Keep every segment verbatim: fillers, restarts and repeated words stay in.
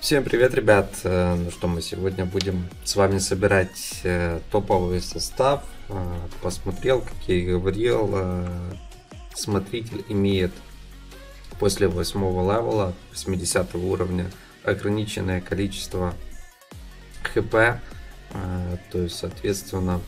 Всем привет, ребят! Ну что, мы сегодня будем с вами собирать топовый состав. Посмотрел, как я и говорил, смотритель имеет после восьмого левела, восьмидесятого уровня, ограниченное количество хп. То есть, соответственно,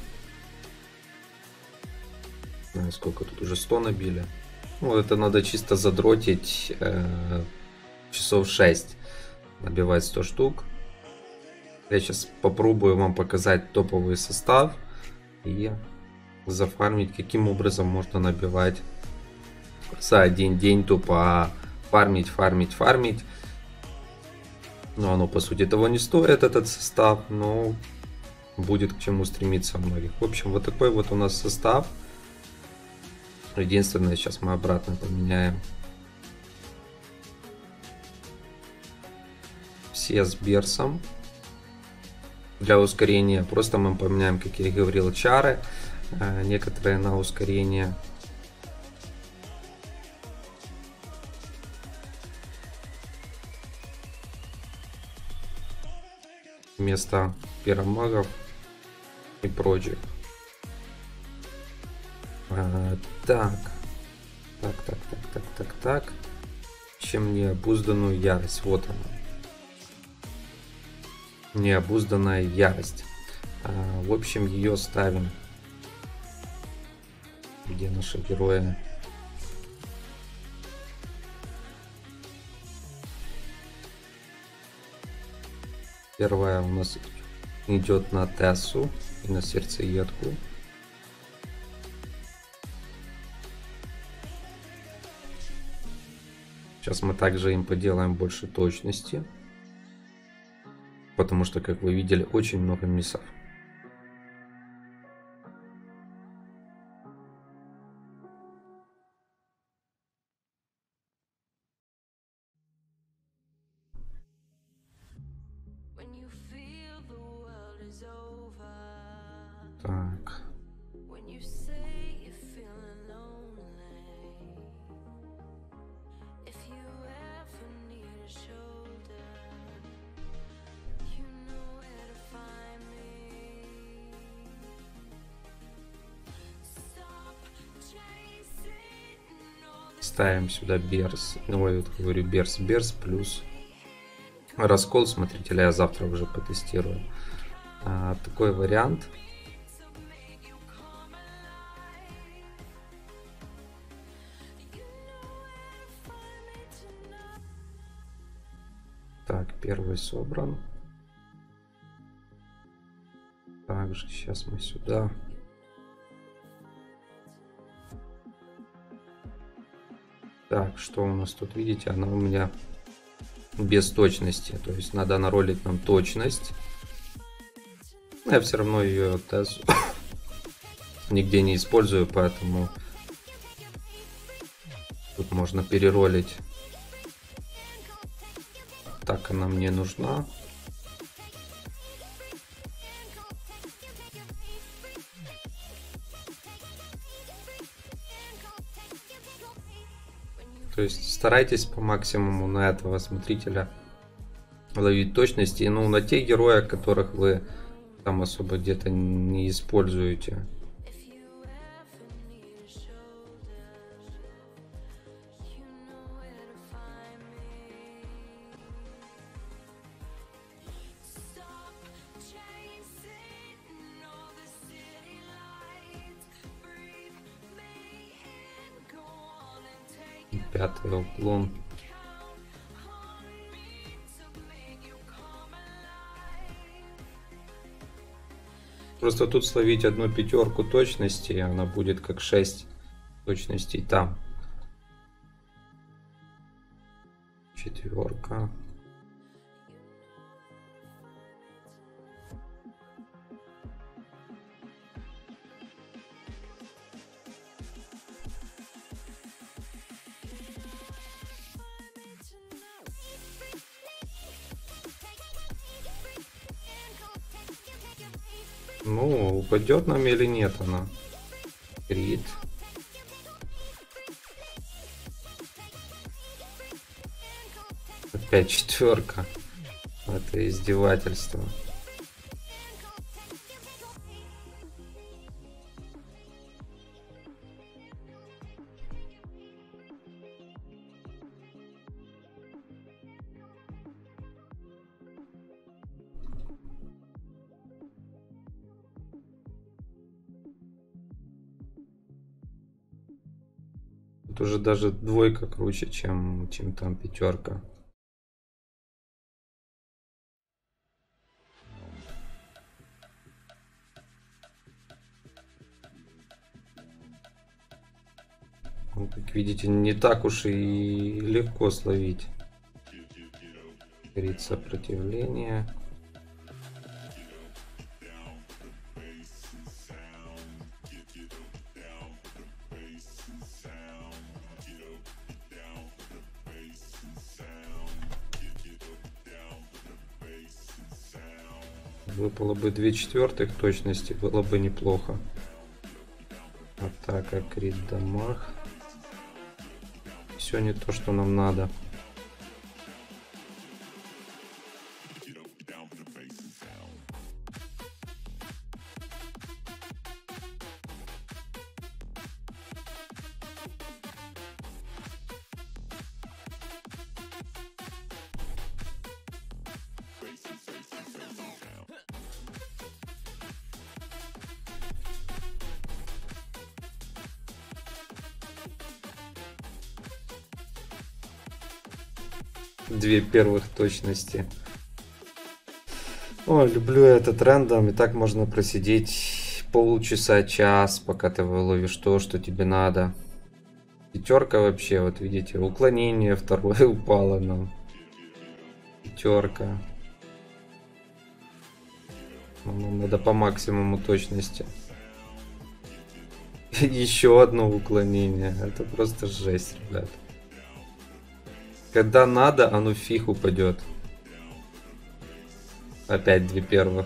сколько тут уже сто набили. Ну, это надо чисто задротить часов шесть. Набивать сто штук. Я сейчас попробую вам показать топовый состав и зафармить, каким образом можно набивать за один день, тупо фармить, фармить, фармить. Но оно по сути того не стоит, этот состав, но будет к чему стремиться многих. В общем, вот такой вот у нас состав. Единственное, сейчас мы обратно поменяем все с берсом для ускорения. Просто мы поменяем, как я и говорил, чары, некоторые на ускорение. Вместо пиромагов и прочих. А, так. Так, так, так, так, так, так. Чем необузданную ярость. Вот она. Необузданная ярость. А, в общем, ее ставим. Где наши герои? Первая у нас идет на Тессу и на сердцеедку. Сейчас мы также им поделаем больше точности. Потому что, как вы видели, очень много миссов. Так. Ставим сюда берс, ну я говорю берс, берс плюс раскол смотрителя, я завтра уже потестирую. А, такой вариант. Так, первый собран. Также сейчас мы сюда. Так, что у нас тут, видите, она у меня без точности, то есть надо наролить нам точность. Но я все равно ее тест нигде не использую, поэтому тут можно переролить. Так она мне нужна. То есть старайтесь по максимуму на этого смотрителя ловить точности. И ну на тех героях, которых вы там особо где-то не используете. Пятый уклон. Просто тут словить одну пятерку точности, и она будет как шесть точностей там. Четверка. Ну, упадет нам или нет она? Крит. Опять четверка. Это издевательство. Тут уже даже двойка круче, чем, чем там пятерка. Ну, как видите, не так уж и легко словить. Крит сопротивления. Выпало бы две четвертых точности, было бы неплохо. Атака, крит, дамаг. Все не то, что нам надо. Две первых точности. О, люблю этот рандом. И так можно просидеть полчаса, час, пока ты выловишь то, что тебе надо. Пятерка вообще, вот видите, уклонение второе упало нам. Пятерка. Нам надо по максимуму точности. Еще одно уклонение. Это просто жесть, ребят. Когда надо, оно фиг упадет. Опять две первых.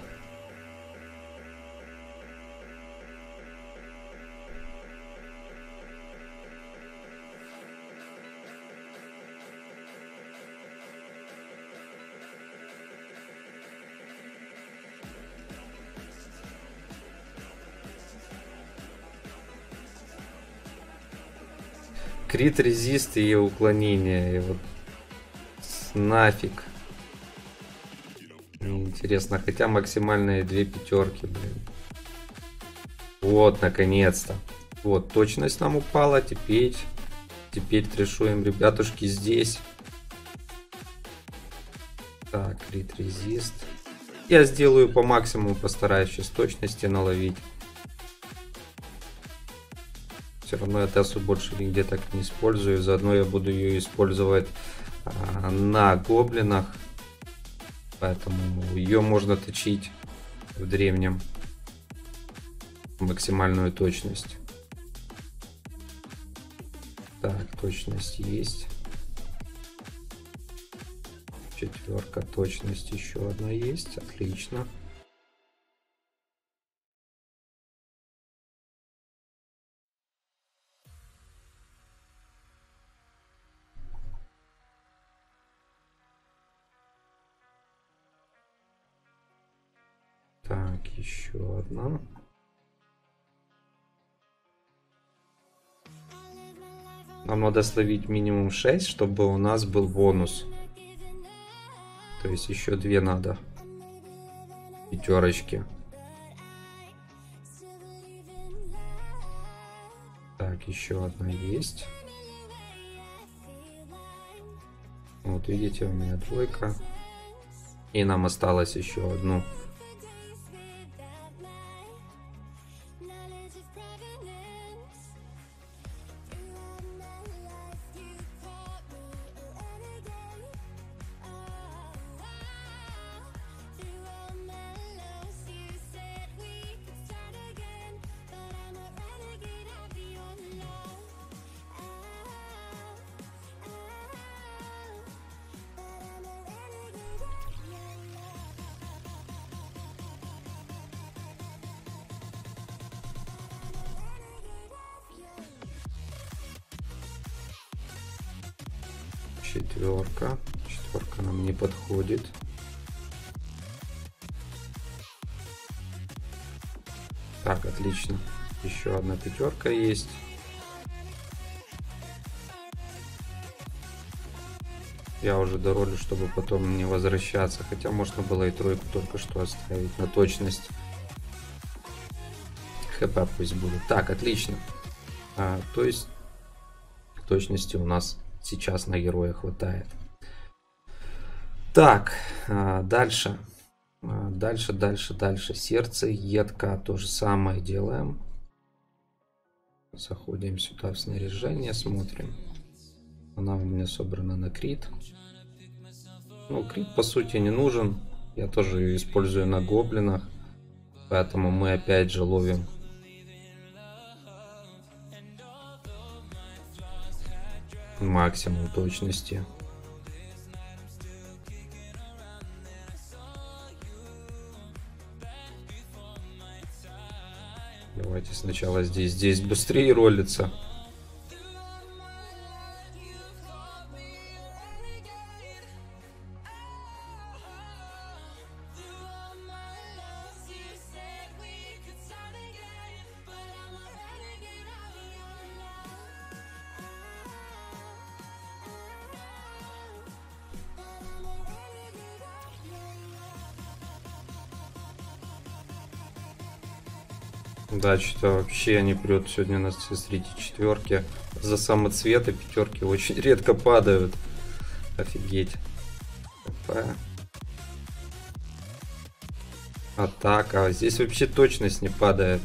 Крит, резист и уклонение. И вот нафиг. Интересно, хотя максимальные две пятерки, блин. Вот, наконец-то. Вот, точность нам упала. Теперь, теперь трешуем, ребятушки, здесь. Так, крит, резист. Я сделаю по максимуму, постараюсь сейчас точности наловить. Все равно я тессу больше нигде так не использую. Заодно я буду ее использовать а, на гоблинах. Поэтому ее можно точить в древнем. Максимальную точность. Так, точность есть. Четверка, точность еще одна есть. Отлично. Так, еще одна. Нам надо словить минимум шесть, чтобы у нас был бонус. То есть еще две надо. Пятерочки. Так, еще одна есть. Вот видите, у меня двойка. И нам осталось еще одну. Четверка. Четверка нам не подходит. Так, отлично. Еще одна пятерка есть. Я уже доролю, чтобы потом не возвращаться. Хотя можно было и тройку только что оставить на точность. ХП пусть будет. Так, отлично. А, то есть точности у нас сейчас на героя хватает. Так, а, дальше. А, дальше, дальше, дальше. Сердце, едка. То же самое делаем. Заходим сюда в снаряжение, смотрим. Она у меня собрана на крит. Ну, крит по сути не нужен. Я тоже ее использую на гоблинах. Поэтому мы опять же ловим максимум точности. Давайте сначала здесь. Здесь быстрее ролится. Да, что-то вообще не прет сегодня на среди четверки. За самоцветы пятерки очень редко падают. Офигеть. ХП. Атака. Здесь вообще точность не падает.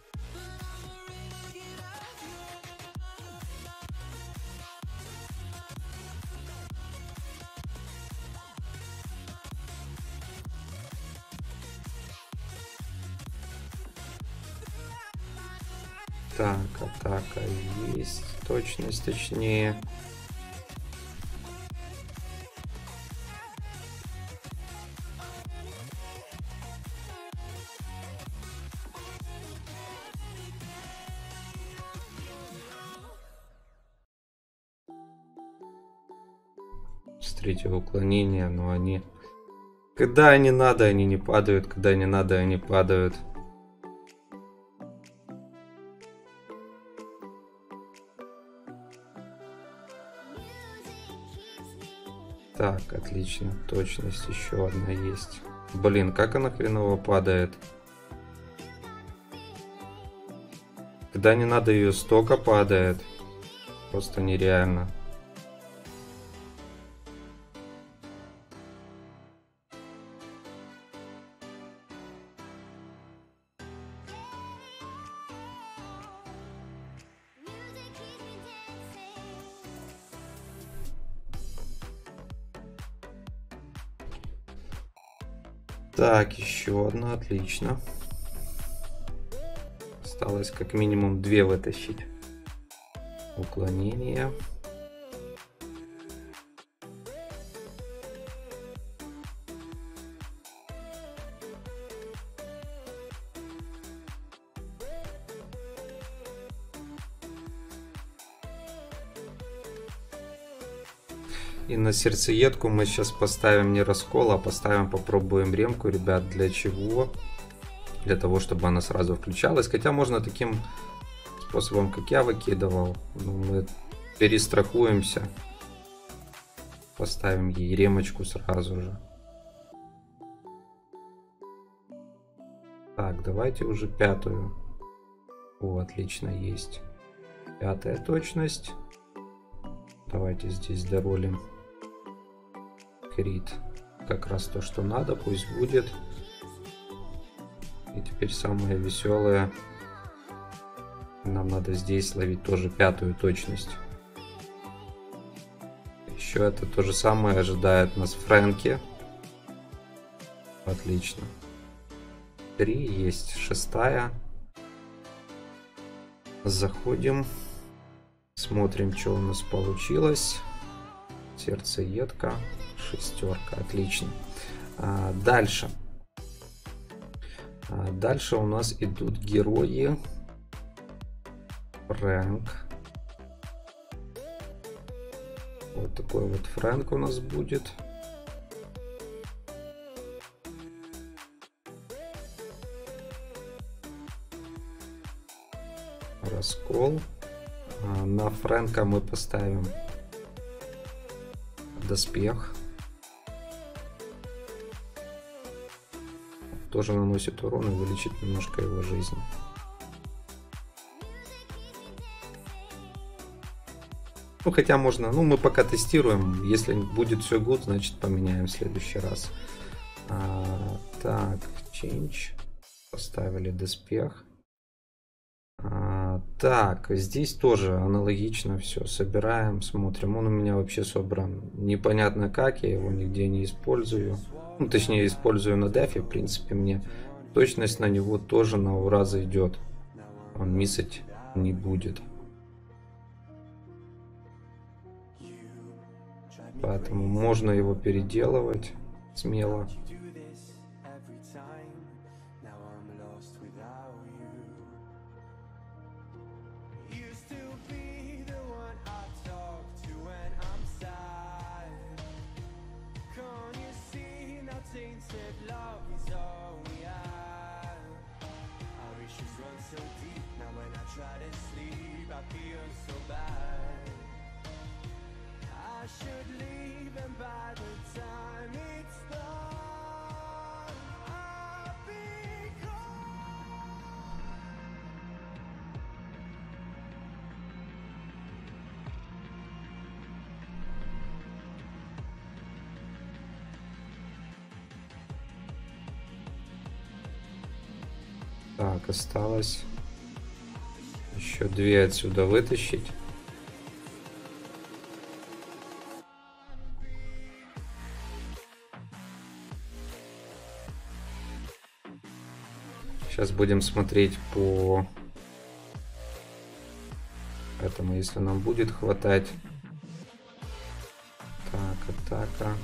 Так, атака есть. Точность точнее. С третьего уклонения, но они... Когда они надо, они не падают. Когда не надо, они падают. Так, отлично. Точность еще одна есть. Блин, как она хреново падает. Когда не надо, ее столько падает. Просто нереально. Так, еще одна, отлично. Осталось как минимум две вытащить. Уклонение. И на сердцеедку мы сейчас поставим не раскол, а поставим, попробуем ремку, ребят. Для чего? Для того, чтобы она сразу включалась. Хотя можно таким способом, как я выкидывал. Но мы перестрахуемся. Поставим ей ремочку сразу же. Так, давайте уже пятую. О, отлично, есть. Пятая точность. Давайте здесь доролим. Крит. Как раз то, что надо, пусть будет. И теперь самое веселое. Нам надо здесь ловить тоже пятую точность. Еще это то же самое ожидает нас Фрэнки. Отлично. Три есть, шестая. Заходим. Смотрим, что у нас получилось. Сердцеедка. Шестерка. Отлично. А, дальше. А, дальше у нас идут герои. Фрэнк. Вот такой вот Фрэнк у нас будет. Раскол. На Фрэнка мы поставим доспех. Тоже наносит урон и увеличит немножко его жизнь. Ну, хотя можно, ну, мы пока тестируем. Если будет все good, значит поменяем в следующий раз. А, так, change. Поставили доспех. А, так, здесь тоже аналогично все. Собираем, смотрим. Он у меня вообще собран непонятно как. Я его нигде не использую. Ну, точнее, использую на дефе. В принципе, мне точность на него тоже на ура зайдет. Он миссать не будет. Поэтому можно его переделывать смело. Так, осталось еще две отсюда вытащить. Сейчас будем смотреть по этому, если нам будет хватать. Так, атака.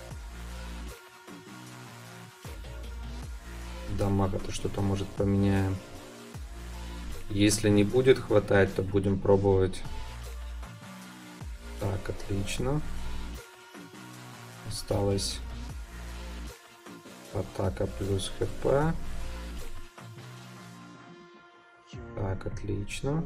Дамага, то что-то может поменяем. Если не будет хватать, то будем пробовать. Так, отлично. Осталось атака плюс хп. Так, отлично.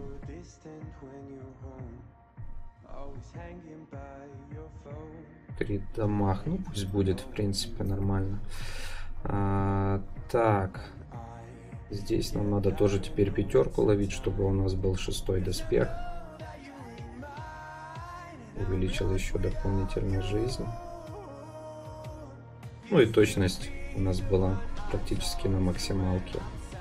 Три дамаг. Ну, пусть будет, в принципе, нормально. А, так. Здесь нам надо тоже теперь пятерку ловить, чтобы у нас был шестой доспех. Увеличил еще дополнительную жизнь. Ну и точность у нас была практически на максималке.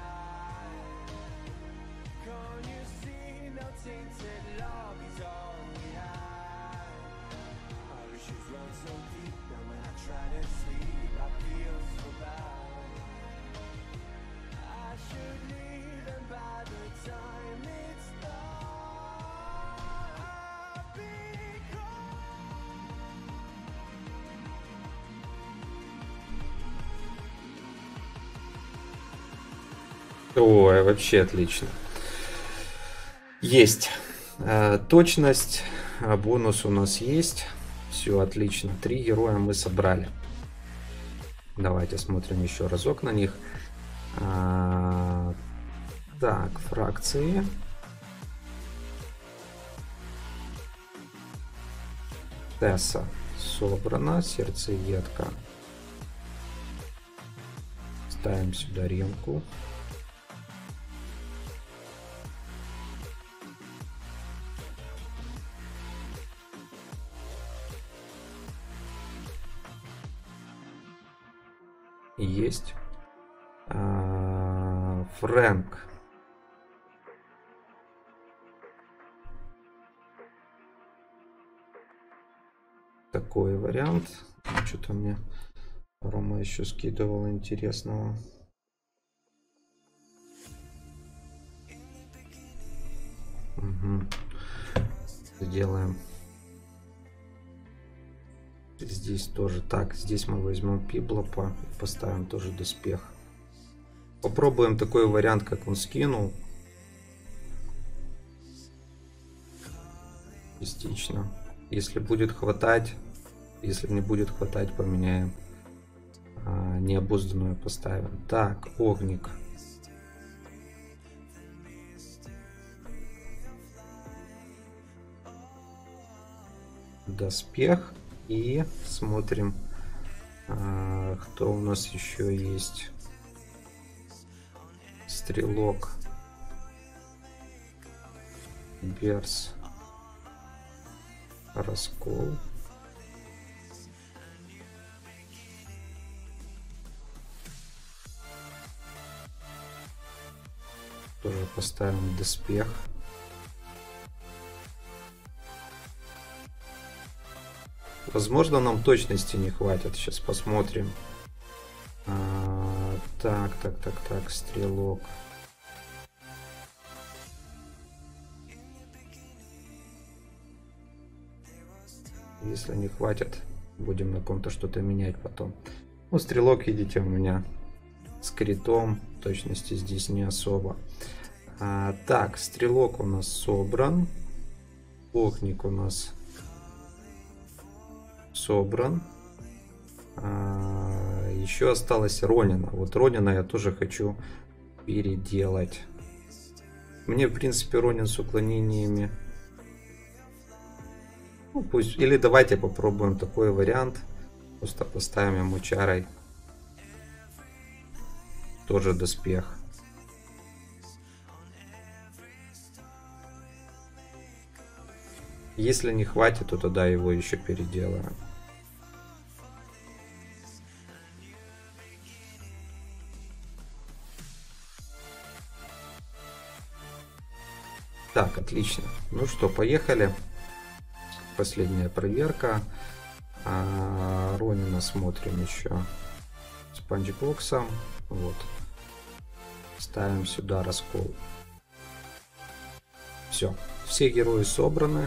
Ой, вообще отлично. Есть. Э, точность. А бонус у нас есть. Все отлично. Три героя мы собрали. Давайте смотрим еще разок на них. А, так, фракции. Тесса собрана. Сердцеедка. Ставим сюда ремку. Есть. А, Фрэнк. Такой вариант. Что-то мне Рома еще скидывал интересного. Угу. Сделаем. Здесь тоже так. Здесь мы возьмем Пиблопа и поставим тоже доспех. Попробуем такой вариант, как он скинул. Частично. Если будет хватать, если не будет хватать, поменяем. А, необузданную поставим. Так, огник. доспех. И смотрим, кто у нас еще есть. Стрелок. Берс. Раскол. Тоже поставим доспех. Возможно, нам точности не хватит. Сейчас посмотрим. А, так, так, так, так, стрелок. Если не хватит, будем на ком-то что-то менять потом. Ну, стрелок, видите, у меня с критом. Точности здесь не особо. А, так, стрелок у нас собран. Огник у нас собран. А, еще осталось Ронина. Вот Ронина я тоже хочу переделать. Мне, в принципе, Ронин с уклонениями. Ну, пусть. Или давайте попробуем такой вариант. Просто поставим ему чарой. Тоже доспех. Если не хватит, то тогда его еще переделаем. Так, отлично. Ну что, поехали. Последняя проверка. А, Ронина смотрим еще с панчбоксом. Вот. Ставим сюда раскол. Все. Все герои собраны.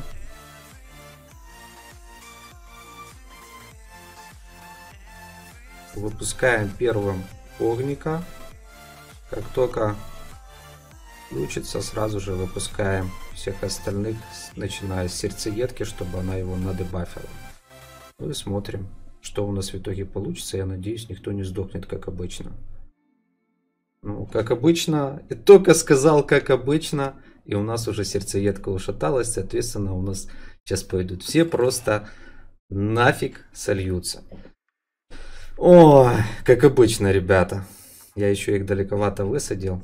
Выпускаем первым огника. Как только включится, сразу же выпускаем всех остальных, начиная с сердцеедки, чтобы она его надебафила. Ну и смотрим, что у нас в итоге получится. Я надеюсь, никто не сдохнет, как обычно. Ну, как обычно, я только сказал, как обычно, и у нас уже сердцеедка ушаталась, соответственно, у нас сейчас пойдут все просто нафиг сольются. О, как обычно, ребята. Я еще их далековато высадил.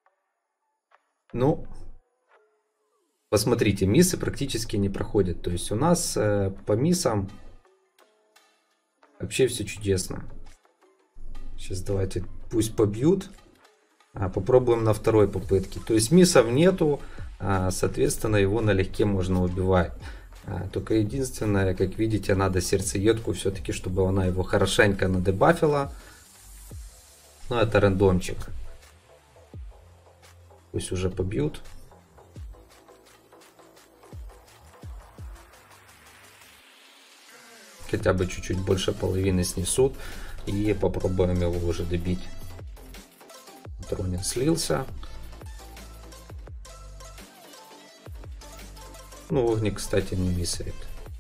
Ну, посмотрите, миссы практически не проходят. То есть у нас э, по миссам вообще все чудесно. Сейчас давайте, пусть побьют. А, попробуем на второй попытке. То есть миссов нету, а, соответственно, его налегке можно убивать. А, только единственное, как видите, надо сердцеедку все-таки, чтобы она его хорошенько надебафила. Ну, это рандомчик. Пусть уже побьют. Хотя бы чуть-чуть больше половины снесут. И попробуем его уже добить. Ронин слился. Ну, огник, кстати, не миссает.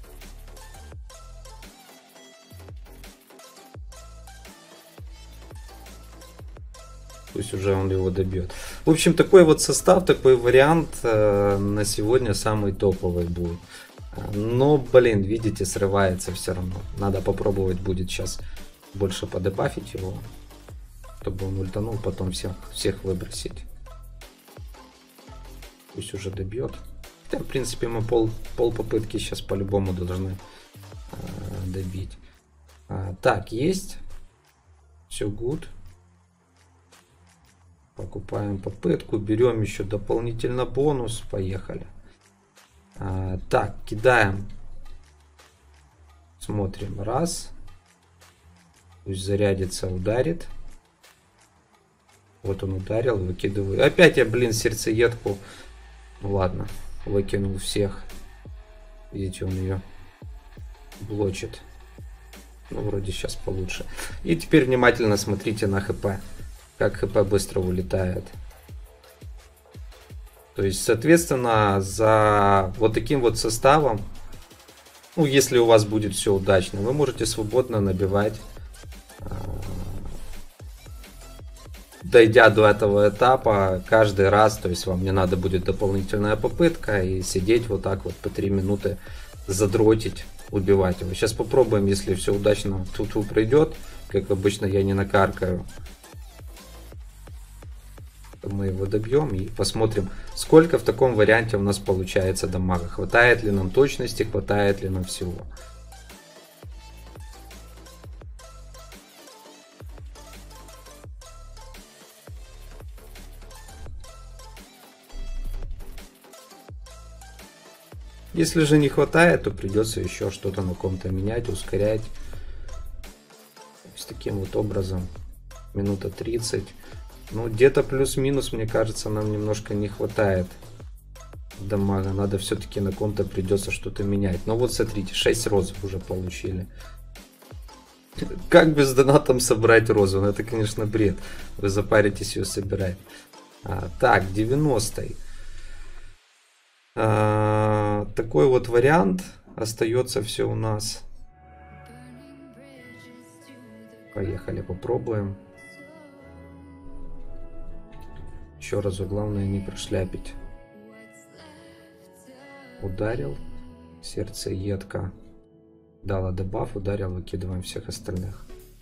Пусть уже он его добьет. В общем, такой вот состав, такой вариант э, на сегодня самый топовый будет. Но, блин, видите, срывается все равно. Надо попробовать будет сейчас больше подебафить его, чтобы он ультанул, потом всех, всех выбросить. Пусть уже добьет. Хотя, в принципе, мы пол, пол попытки сейчас по-любому должны э, добить. А, так, есть. Все good. Покупаем попытку, берем еще дополнительно бонус, поехали. А, так, кидаем. Смотрим, раз. Пусть зарядится, ударит. Вот он ударил, выкидываю. Опять я, блин, сердцеедку. Ну ладно, выкинул всех. Видите, он ее блочит. Ну, вроде сейчас получше. И теперь внимательно смотрите на хп. Как хп быстро улетает. То есть, соответственно, за вот таким вот составом, ну, если у вас будет все удачно, вы можете свободно набивать, дойдя до этого этапа, каждый раз. То есть, вам не надо будет дополнительная попытка и сидеть вот так вот по три минуты задротить убивать его. Сейчас попробуем, если все удачно тут пройдет. Как обычно, я не накаркаю. Мы его добьем и посмотрим, сколько в таком варианте у нас получается дамага. Хватает ли нам точности, хватает ли нам всего. Если же не хватает, то придется еще что-то на ком-то менять, ускорять. С таким вот образом. Минута тридцать. Ну, где-то плюс-минус, мне кажется, нам немножко не хватает дамага. Надо все-таки на ком-то придется что-то менять. Но вот смотрите, шесть розов уже получили. Как без донатом собрать розу? Ну, это, конечно, бред. Вы запаритесь ее собирать. А, так, девяностый. А, такой вот вариант. Остается все у нас. Поехали, попробуем. Еще разу, главное не прошляпить. Ударил. Сердцеедка. Дала дебаф, ударил, выкидываем всех остальных.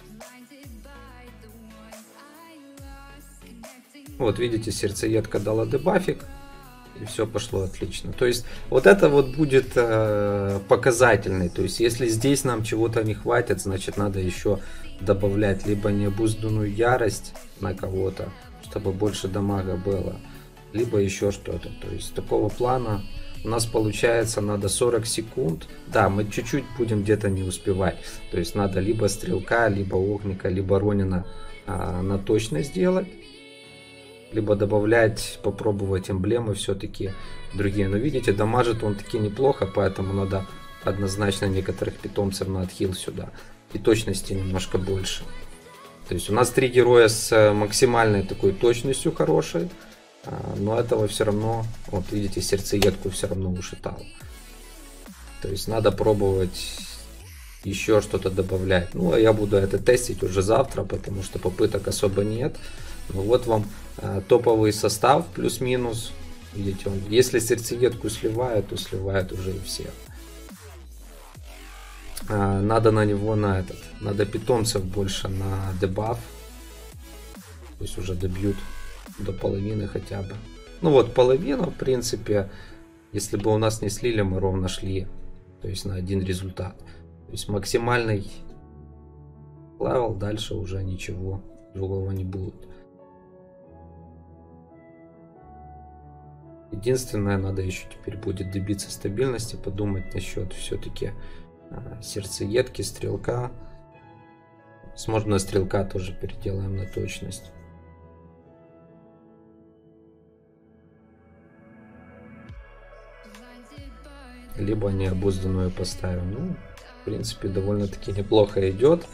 Вот видите, сердцеедка дала дебафик. И все пошло отлично. То есть вот это вот будет э, показательный. То есть если здесь нам чего-то не хватит, значит надо еще добавлять либо необузданную ярость на кого-то, чтобы больше дамага было, либо еще что-то. То есть такого плана у нас получается надо сорок секунд. Да, мы чуть-чуть будем где-то не успевать. То есть надо либо стрелка, либо огника, либо ронина а, на точность делать. Либо добавлять, попробовать эмблемы все-таки другие. Но видите, дамажит он таки неплохо, поэтому надо однозначно некоторых питомцев на отхил сюда. И точности немножко больше. То есть у нас три героя с максимальной такой точностью хорошей. Но этого все равно, вот видите, сердцеедку все равно ушатал. То есть надо пробовать еще что-то добавлять. Ну, а я буду это тестить уже завтра, потому что попыток особо нет. Ну, вот вам э, топовый состав, плюс-минус. Видите, он, если сердцеедку сливает, то сливает уже и всех. Э, надо на него, на этот, надо питомцев больше на дебаф. Пусть уже добьют до половины хотя бы. Ну вот, половина, в принципе, если бы у нас не слили, мы ровно шли. То есть на один результат. То есть максимальный левел, дальше уже ничего другого не будет. Единственное, надо еще теперь будет добиться стабильности, подумать насчет все-таки а, сердцеедки, стрелка. Возможно, стрелка тоже переделаем на точность. Либо необузданную поставим. Ну, в принципе, довольно-таки неплохо идет.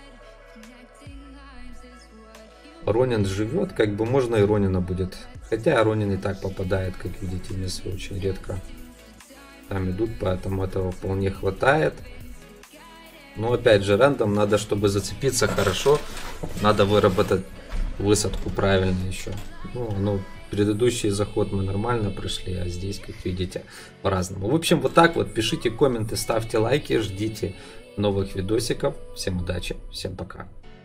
Ронин живет, как бы можно и Ронина будет. Хотя Ронин и так попадает, как видите, вместо очень редко. Там идут, поэтому этого вполне хватает. Но опять же, рандом надо, чтобы зацепиться хорошо, надо выработать высадку правильно еще. Ну, ну, предыдущий заход мы нормально прошли, а здесь, как видите, по-разному. В общем, вот так вот. Пишите комменты, ставьте лайки, ждите новых видосиков. Всем удачи, всем пока.